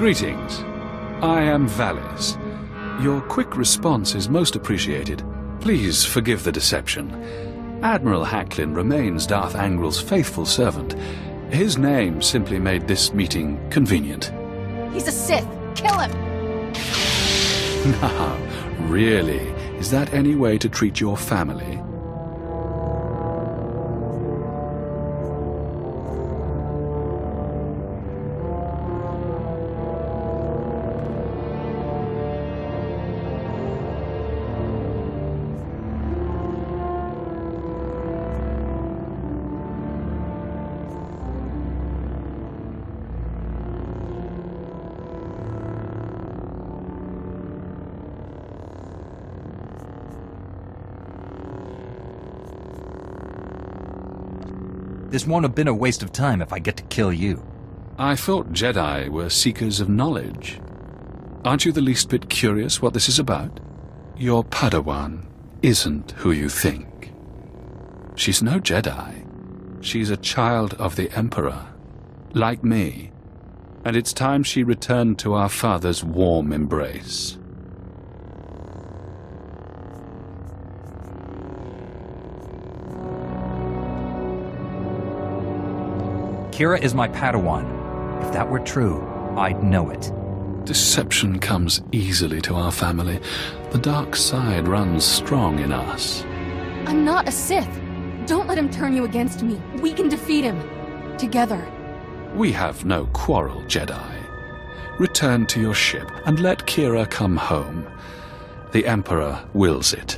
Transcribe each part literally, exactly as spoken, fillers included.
Greetings. I am Valis. Your quick response is most appreciated. Please forgive the deception. Admiral Hacklin remains Darth Angrel's faithful servant. His name simply made this meeting convenient. He's a Sith! Kill him! Now, really, is that any way to treat your family? This won't have been a waste of time if I get to kill you. I thought Jedi were seekers of knowledge. Aren't you the least bit curious what this is about? Your Padawan isn't who you think. She's no Jedi. She's a child of the Emperor, like me. And it's time she returned to our father's warm embrace. Kira is my Padawan. If that were true, I'd know it. Deception comes easily to our family. The dark side runs strong in us. I'm not a Sith. Don't let him turn you against me. We can defeat him. Together. We have no quarrel, Jedi. Return to your ship and let Kira come home. The Emperor wills it.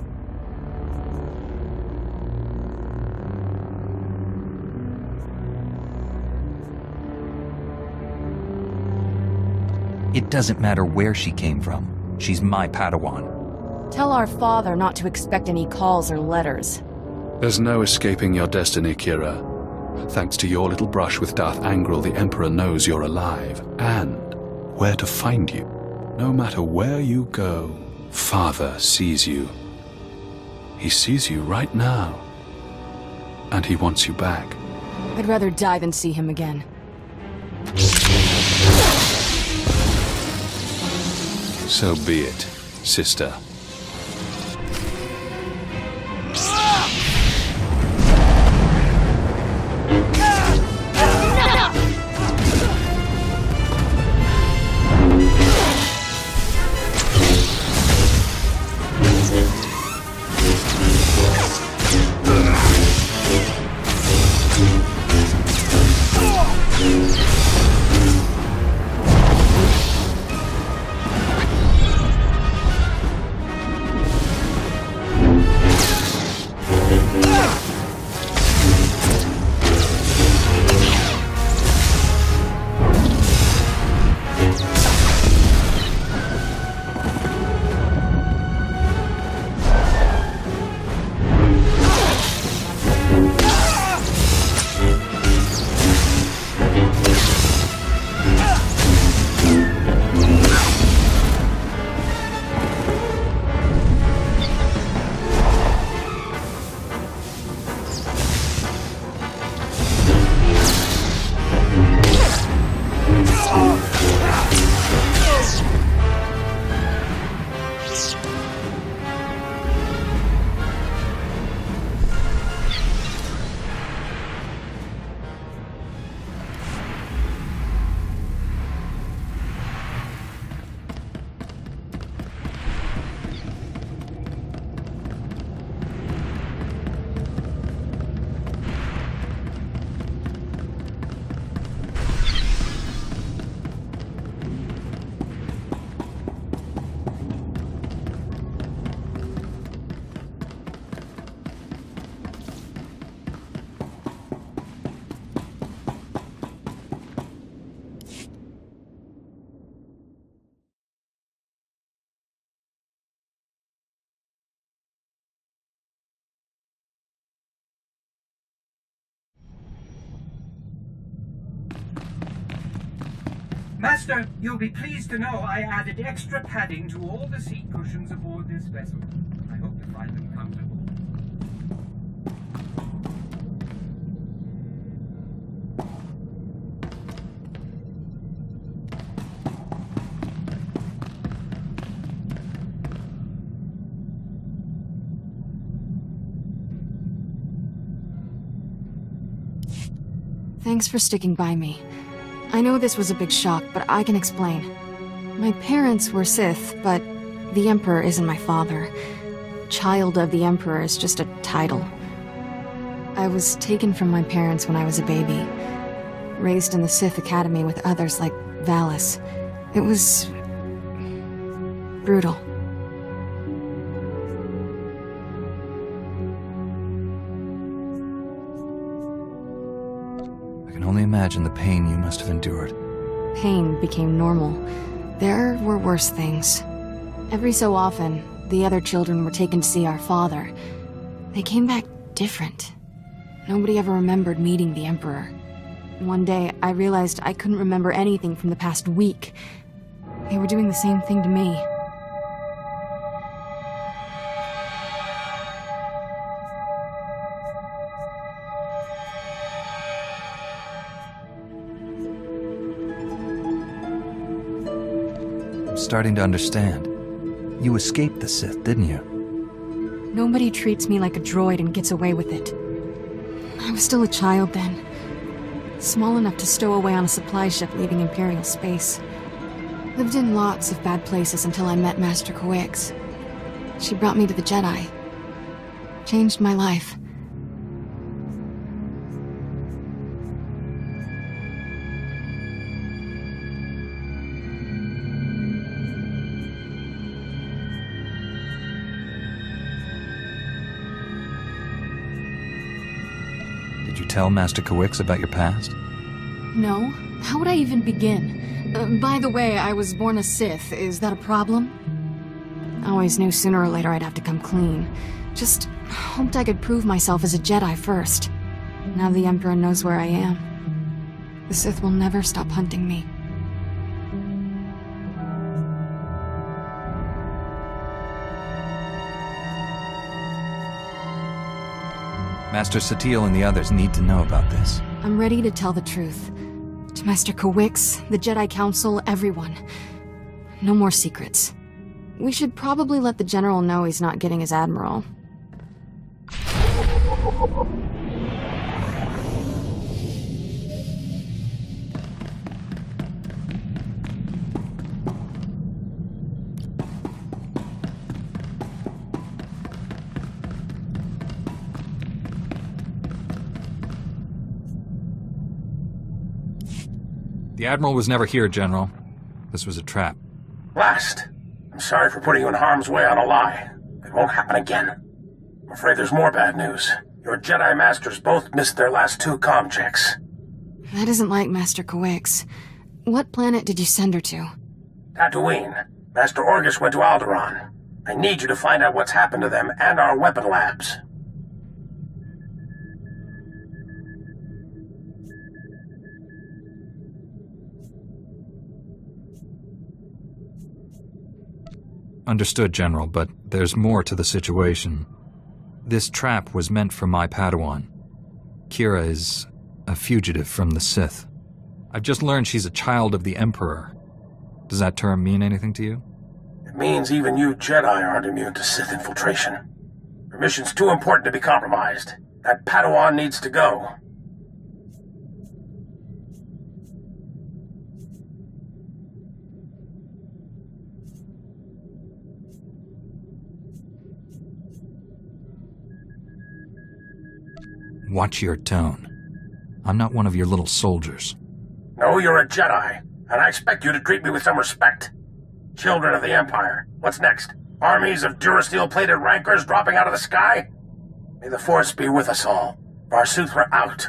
It doesn't matter where she came from. She's my Padawan. Tell our father not to expect any calls or letters. There's no escaping your destiny, Kira. Thanks to your little brush with Darth Angrel, the Emperor knows you're alive, and where to find you. No matter where you go, Father sees you. He sees you right now. And he wants you back. I'd rather die than see him again. So be it, sister. Master, you'll be pleased to know I added extra padding to all the seat cushions aboard this vessel. I hope to find them comfortable. Thanks for sticking by me. I know this was a big shock, but I can explain. My parents were Sith, but the Emperor isn't my father. Child of the Emperor is just a title. I was taken from my parents when I was a baby, raised in the Sith Academy with others like Valis. It was brutal. I can only imagine the pain you must have endured. Pain became normal. There were worse things. Every so often, the other children were taken to see our father. They came back different. Nobody ever remembered meeting the Emperor. One day, I realized I couldn't remember anything from the past week. They were doing the same thing to me. I'm starting to understand. You escaped the Sith, didn't you? Nobody treats me like a droid and gets away with it. I was still a child then. Small enough to stow away on a supply ship leaving Imperial space. Lived in lots of bad places until I met Master Kawix. She brought me to the Jedi. Changed my life. Did you tell Master Kawix about your past? No? How would I even begin? Uh, by the way, I was born a Sith. Is that a problem? I always knew sooner or later I'd have to come clean. Just hoped I could prove myself as a Jedi first. Now the Emperor knows where I am. The Sith will never stop hunting me. Master Satele and the others need to know about this. I'm ready to tell the truth. To Master Kawix, the Jedi Council, everyone. No more secrets. We should probably let the General know he's not getting his Admiral. The Admiral was never here, General. This was a trap. Last. I'm sorry for putting you in harm's way on a lie. It won't happen again. I'm afraid there's more bad news. Your Jedi Masters both missed their last two comm checks. That isn't like Master Kawix. What planet did you send her to? Tatooine. Master Orgus went to Alderaan. I need you to find out what's happened to them and our weapon labs. Understood, General, but there's more to the situation. This trap was meant for my Padawan. Kira is a fugitive from the Sith. I've just learned she's a child of the Emperor. Does that term mean anything to you? It means even you Jedi aren't immune to Sith infiltration. Your mission's too important to be compromised. That Padawan needs to go. Watch your tone. I'm not one of your little soldiers. No, you're a Jedi, and I expect you to treat me with some respect. Children of the Empire, what's next? Armies of Durasteel-plated rankers dropping out of the sky? May the Force be with us all. Varsuthra out.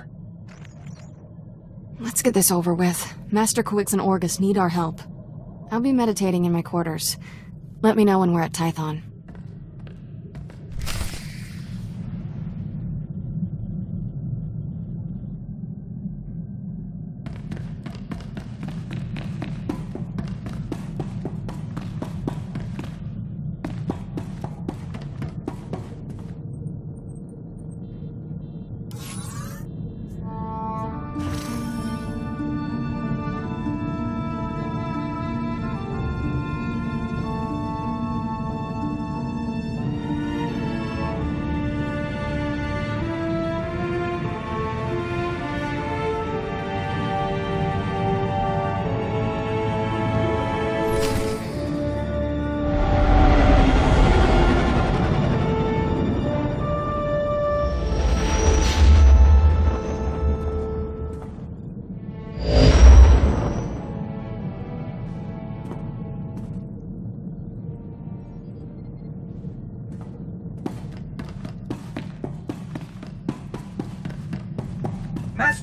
Let's get this over with. Master Kawix and Orgus need our help. I'll be meditating in my quarters. Let me know when we're at Tython.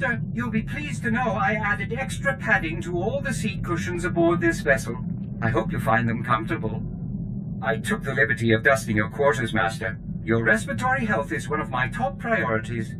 Master, you'll be pleased to know I added extra padding to all the seat cushions aboard this vessel. I hope you find them comfortable. I took the liberty of dusting your quarters, Master. Your respiratory health is one of my top priorities.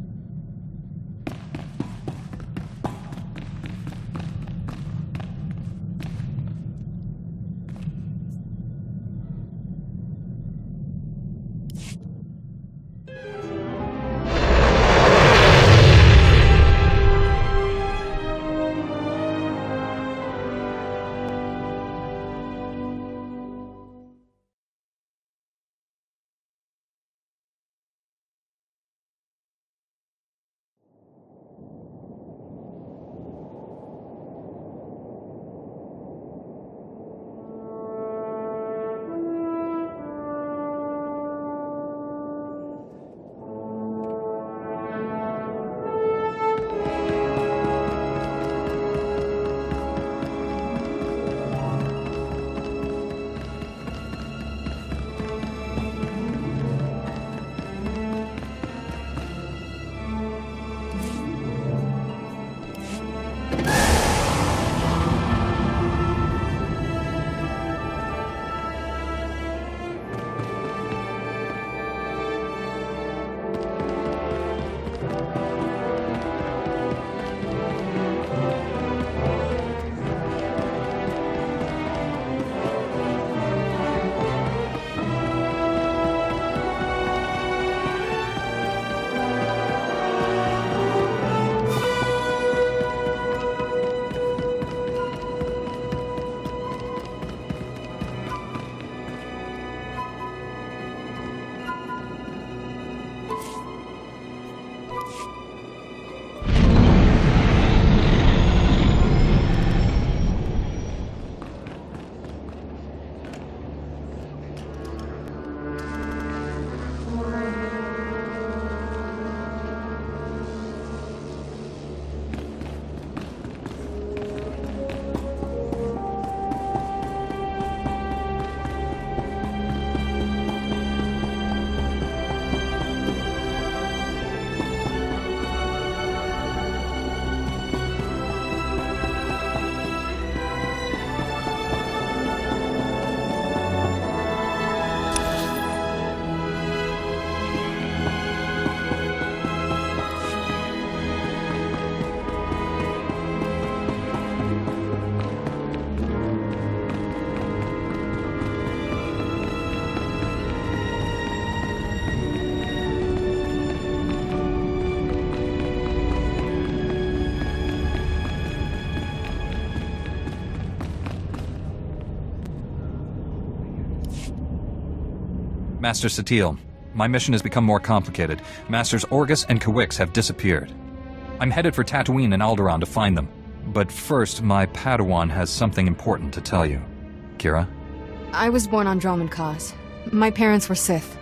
Master Satele, my mission has become more complicated. Masters Orgus and Kawix have disappeared. I'm headed for Tatooine and Alderaan to find them. But first, my Padawan has something important to tell you. Kira? I was born on Dromund Kaas. My parents were Sith.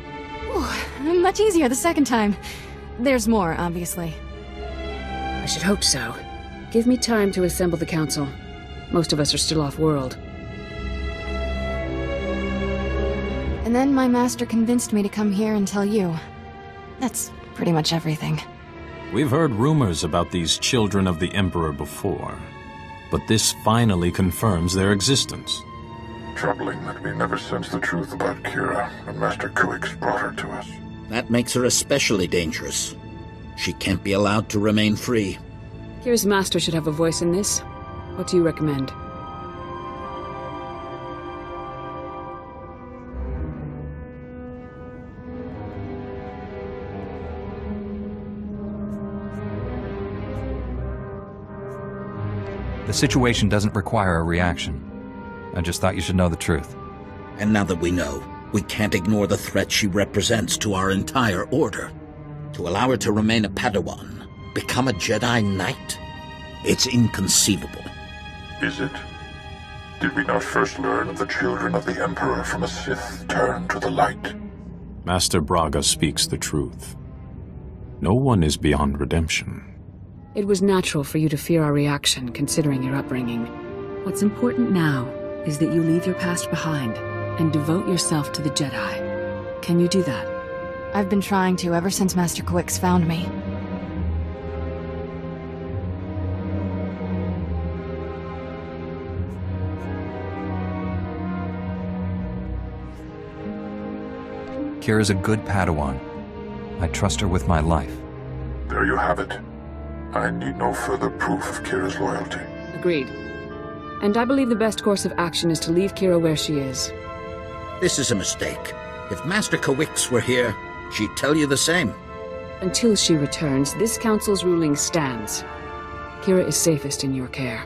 Ooh, much easier the second time. There's more, obviously. I should hope so. Give me time to assemble the council. Most of us are still off-world. And then my master convinced me to come here and tell you. That's pretty much everything. We've heard rumors about these children of the Emperor before, but this finally confirms their existence. Troubling that we never sensed the truth about Kira when Master Kawix brought her to us. That makes her especially dangerous. She can't be allowed to remain free. Kira's master should have a voice in this. What do you recommend? The situation doesn't require a reaction. I just thought you should know the truth. And now that we know, we can't ignore the threat she represents to our entire order. To allow her to remain a Padawan, become a Jedi Knight? It's inconceivable. Is it? Did we not first learn of the children of the Emperor from a Sith turned to the light? Master Braga speaks the truth. No one is beyond redemption. It was natural for you to fear our reaction, considering your upbringing. What's important now is that you leave your past behind and devote yourself to the Jedi. Can you do that? I've been trying to ever since Master Kawix found me. Kira's a good Padawan. I trust her with my life. There you have it. I need no further proof of Kira's loyalty. Agreed. And I believe the best course of action is to leave Kira where she is. This is a mistake. If Master Kawix were here, she'd tell you the same. Until she returns, this council's ruling stands. Kira is safest in your care.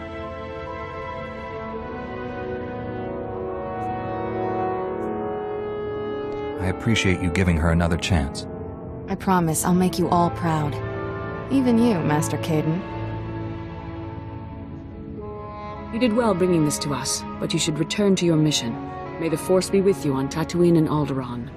I appreciate you giving her another chance. I promise I'll make you all proud. Even you, Master Kaidan. You did well bringing this to us, but you should return to your mission. May the Force be with you on Tatooine and Alderaan.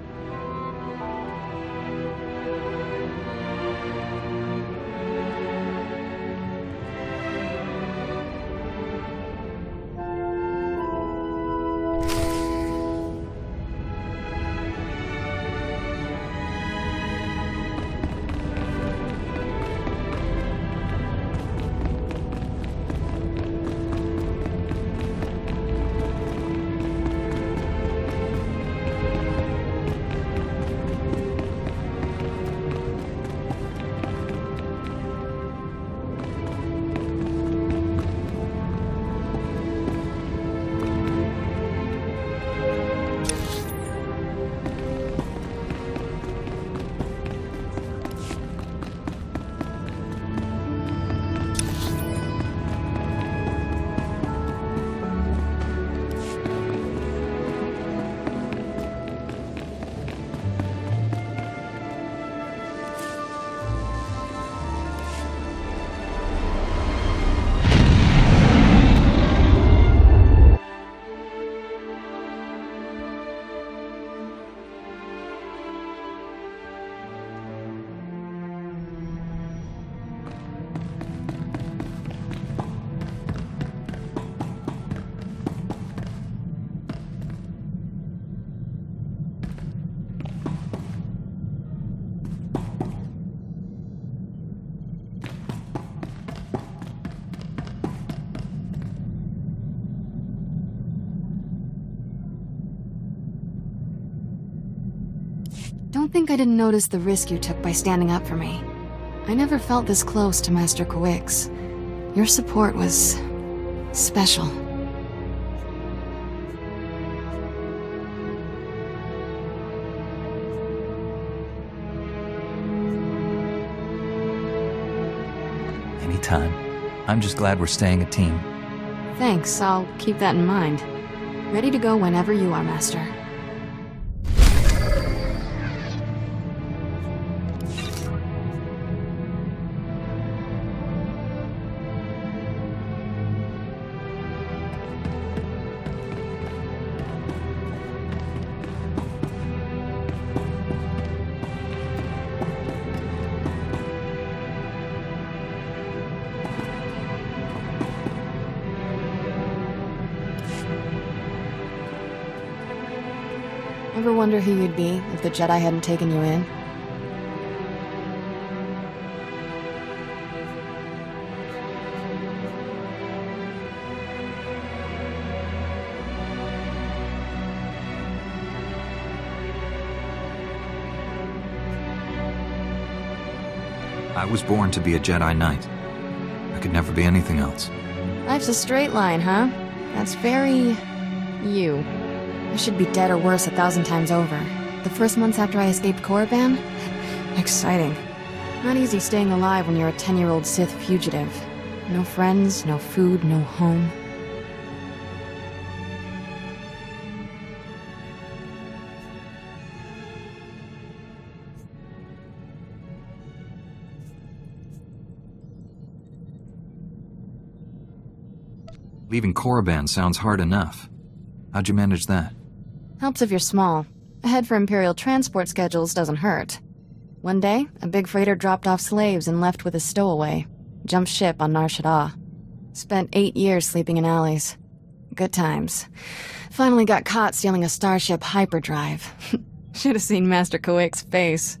Don't think I didn't notice the risk you took by standing up for me. I never felt this close to Master Kawix. Your support was special. Anytime. I'm just glad we're staying a team. Thanks, I'll keep that in mind. Ready to go whenever you are, Master. Ever wonder who you'd be if the Jedi hadn't taken you in? I was born to be a Jedi Knight. I could never be anything else. Life's a straight line, huh? That's very... you. I should be dead or worse a thousand times over. The first months after I escaped Korriban? Exciting. Not easy staying alive when you're a ten-year-old Sith fugitive. No friends, no food, no home. Leaving Korriban sounds hard enough. How'd you manage that? Helps if you're small. A head for Imperial transport schedules doesn't hurt. One day, a big freighter dropped off slaves and left with a stowaway. Jumped ship on Nar Shaddaa. Spent eight years sleeping in alleys. Good times. Finally got caught stealing a Starship hyperdrive. Should have seen Master Kawix's face.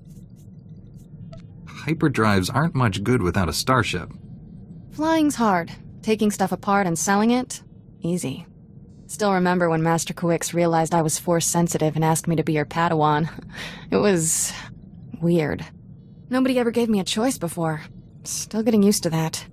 Hyperdrives aren't much good without a starship. Flying's hard. Taking stuff apart and selling it? Easy. Still remember when Master Kuix realized I was Force-sensitive and asked me to be her Padawan. It was... weird. Nobody ever gave me a choice before. Still getting used to that.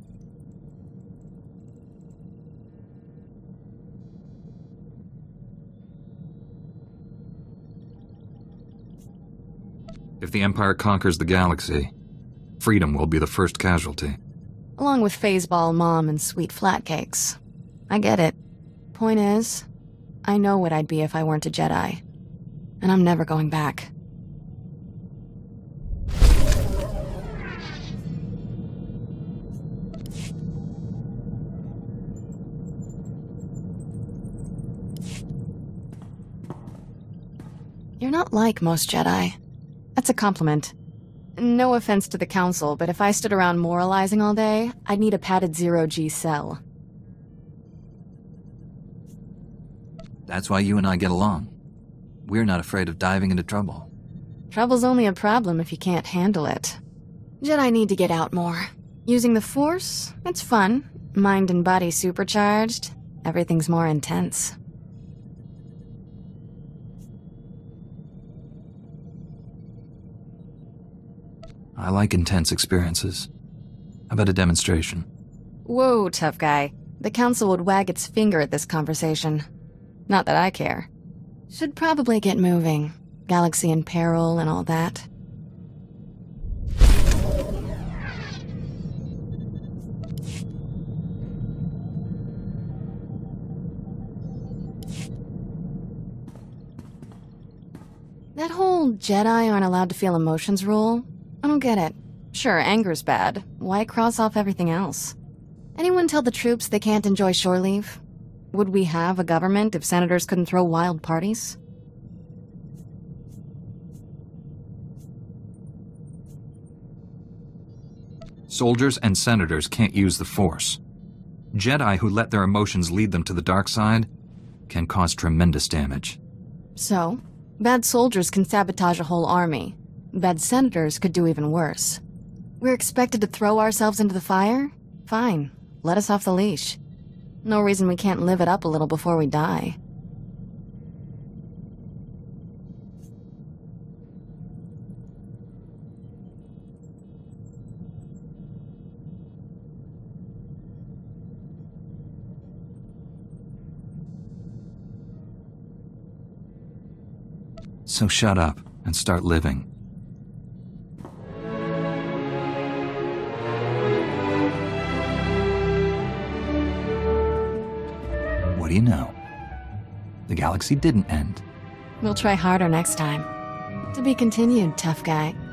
If the Empire conquers the galaxy, freedom will be the first casualty. Along with Phaseball, Mom, and sweet flatcakes. I get it. Point is, I know what I'd be if I weren't a Jedi. And I'm never going back. You're not like most Jedi. That's a compliment. No offense to the Council, but if I stood around moralizing all day, I'd need a padded zero-G cell. That's why you and I get along. We're not afraid of diving into trouble. Trouble's only a problem if you can't handle it. Jedi need to get out more. Using the Force, it's fun. Mind and body supercharged. Everything's more intense. I like intense experiences. How about a demonstration? Whoa, tough guy. The Council would wag its finger at this conversation. Not that I care. Should probably get moving. Galaxy in peril and all that. That whole Jedi aren't allowed to feel emotions rule, I don't get it. Sure, anger's bad. Why cross off everything else? Anyone tell the troops they can't enjoy shore leave? Would we have a government if senators couldn't throw wild parties? Soldiers and senators can't use the Force. Jedi who let their emotions lead them to the dark side can cause tremendous damage. So, bad soldiers can sabotage a whole army. Bad senators could do even worse. We're expected to throw ourselves into the fire? Fine. Let us off the leash. No reason we can't live it up a little before we die. So shut up and start living. What do you know? The galaxy didn't end. We'll try harder next time. To be continued, tough guy.